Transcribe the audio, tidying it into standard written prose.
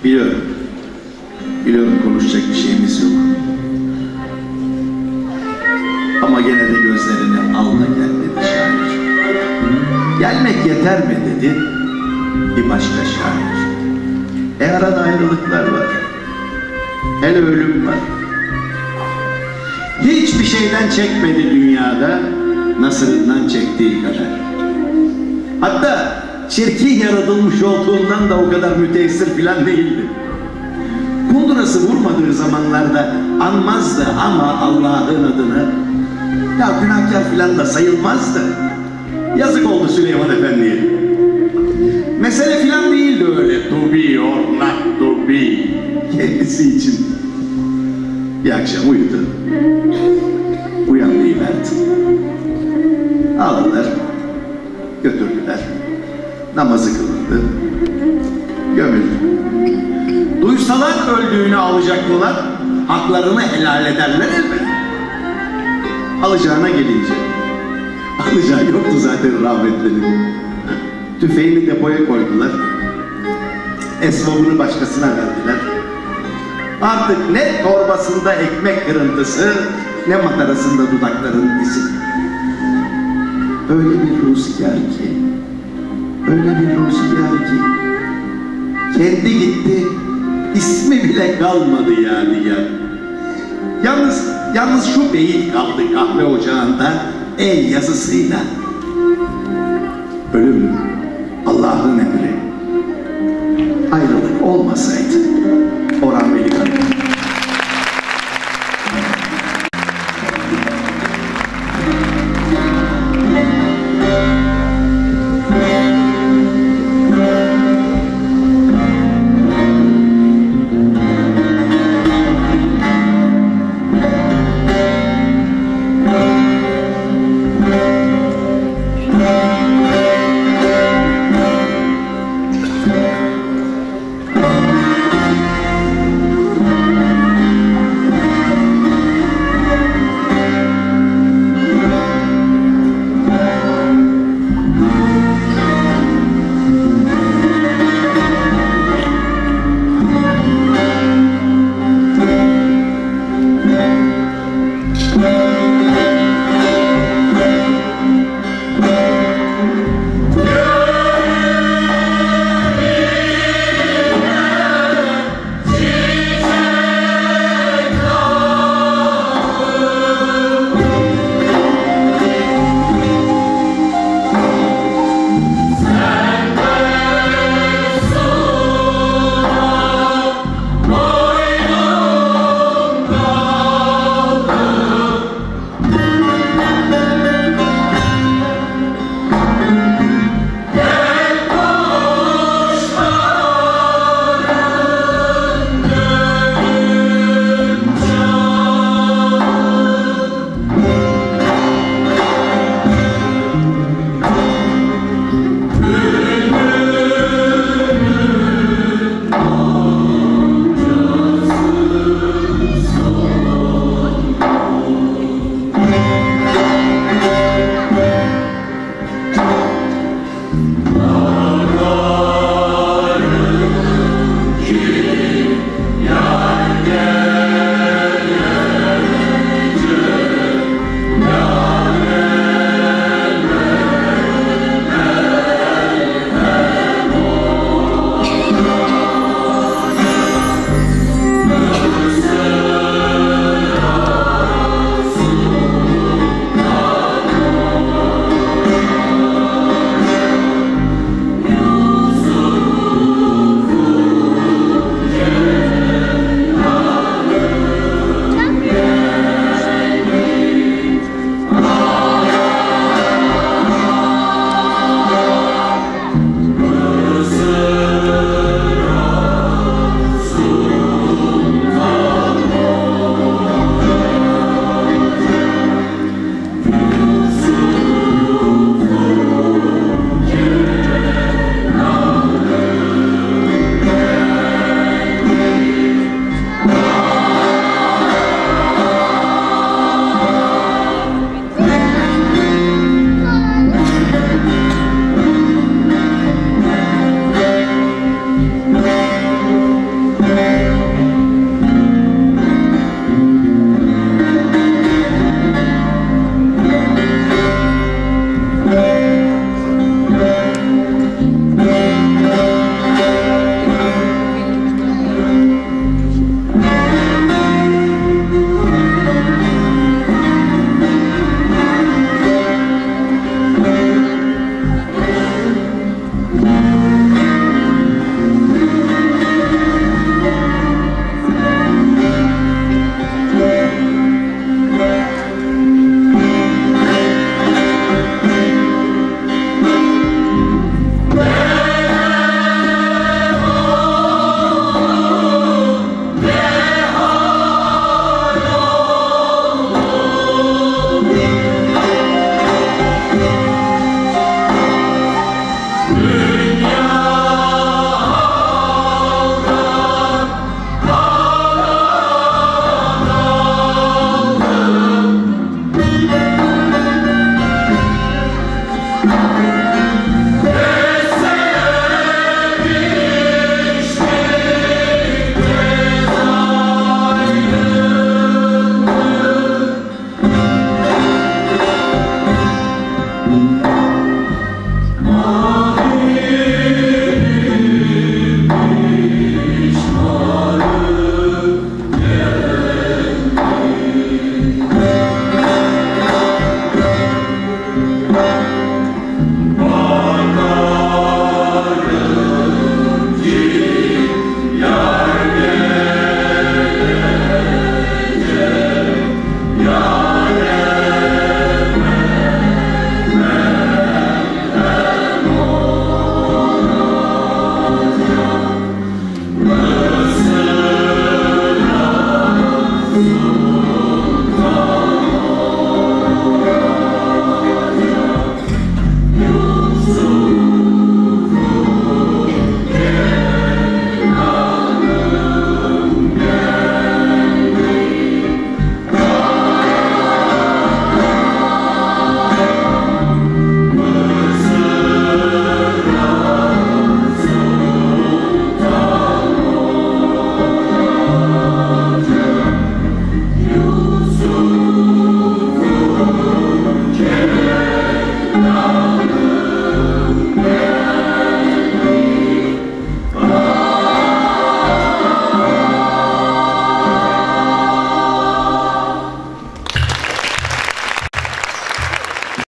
Biliyorum. Biliyorum, konuşacak bir şeyimiz yok. Ama gene de gözlerini al da gel dedi şair. Gelmek yeter mi dedi bir başka şair. Arada ayrılıklar var. Hele ölüm var. Hiçbir şeyden çekmedi dünyada nasırından çektiği kadar. Hatta çirkin yaratılmış olduğundan da o kadar müteessir filan değildi. Kundurası vurmadığı zamanlarda anmazdı ama Allah'ın adını. Ya günahkar filan da sayılmazdı. Yazık oldu Süleyman Efendi'ye. Mesele filan değildi öyle. To be or not to be. Kendisi için. Bir akşam uyudu. Uyanmayıverdi. Aldılar. Götürdüler. Namazı kılındı. Gömüldü. Duysalar öldüğünü alacaklılar, haklarını helal ederler elbette. Alacağına gelince, alacağı yoktu zaten rahmetlerin. Tüfeğini depoya koydular. Esvabını başkasına verdiler. Artık ne torbasında ekmek kırıntısı, ne matarasında dudakların izi. Öyle bir rüzgar ki, öyle bir rüzgar ki, kendi gitti, ismi bile kalmadı yani ya. Yalnız şu beyit kaldı kahve ocağında el yazısıyla. Ölüm Allah'ın emri. Ayrılık olmasaydı Orhan Veli. Aman